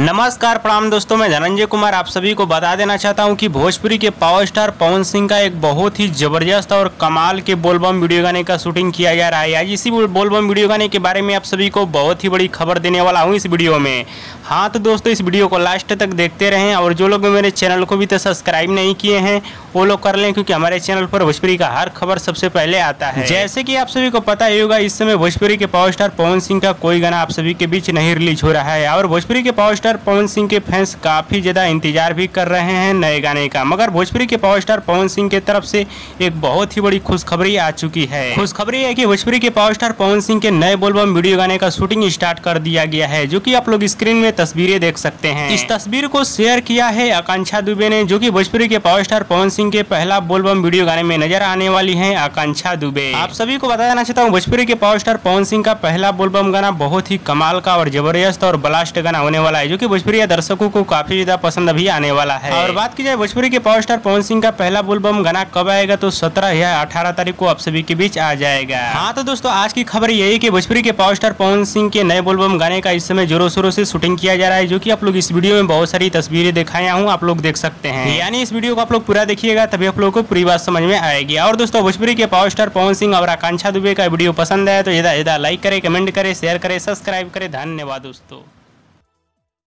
नमस्कार प्रणाम दोस्तों, मैं धनंजय कुमार आप सभी को बता देना चाहता हूं कि भोजपुरी के पावर स्टार पवन सिंह का एक बहुत ही जबरदस्त और कमाल के बोलबम वीडियो गाने का शूटिंग किया जा रहा है। आज इसी बोलबम वीडियो गाने के बारे में आप सभी को बहुत ही बड़ी खबर देने वाला हूं इस वीडियो में। हाँ तो दोस्तों, इस वीडियो को लास्ट तक देखते रहें और जो लोग मेरे चैनल को भी तो सब्सक्राइब नहीं किए हैं वो लोग कर लें, क्योंकि हमारे चैनल पर भोजपुरी का हर खबर सबसे पहले आता है। जैसे कि आप सभी को पता ही होगा, इस समय भोजपुरी के पावर स्टार पवन सिंह का कोई गाना आप सभी के बीच नहीं रिलीज हो रहा है और भोजपुरी के पावर स्टार पवन सिंह के फैंस काफी ज्यादा इंतजार भी कर रहे हैं नए गाने का। मगर भोजपुरी के पावर स्टार पवन सिंह के तरफ से एक बहुत ही बड़ी खुशखबरी आ चुकी है। खुशखबरी है कि भोजपुरी के पावर स्टार पवन सिंह के नए बोलबम वीडियो गाने का शूटिंग स्टार्ट कर दिया गया है, जो कि आप लोग स्क्रीन में तस्वीरें देख सकते हैं। इस तस्वीर को शेयर किया है आकांक्षा दुबे ने, जो कि भोजपुरी के पावर स्टार पवन सिंह के पहला बोलबम वीडियो गाने में नजर आने वाली है आकांक्षा दुबे। आप सभी को बता देना चाहता हूँ, भोजपुरी के पावर स्टार पवन सिंह का पहला बोलबम गाना बहुत ही कमाल का और जबरदस्त और ब्लास्ट गाना होने वाला है, जो कि भोजपुरी दर्शकों को काफी ज्यादा पसंद भी आने वाला है। और बात की जाए भोजपुरी के पावर स्टार पवन सिंह का पहला बोलबम गाना कब आएगा, तो 17 या 18 तारीख को आप सभी के बीच आ जाएगा। हाँ तो दोस्तों, आज की खबर यही कि भोजपुरी के पावर स्टार पवन सिंह के नए बोलबम गाने का इस समय जोरों शोरों से शूटिंग किया जा रहा है, जो कि आप लोग इस वीडियो में बहुत सारी तस्वीरें दिखाया हूँ, आप लोग देख सकते हैं। यानी इस वीडियो को आप लोग पूरा देखिएगा तभी आप लोगों को पूरी बात समझ में आएगी। और दोस्तों, भोजपुरी के पावर स्टार पवन सिंह और आकांक्षा दुबे का वीडियो पसंद आया तो ज्यादा लाइक करें, कमेंट करें, शेयर करें, सब्सक्राइब करें। धन्यवाद दोस्तों।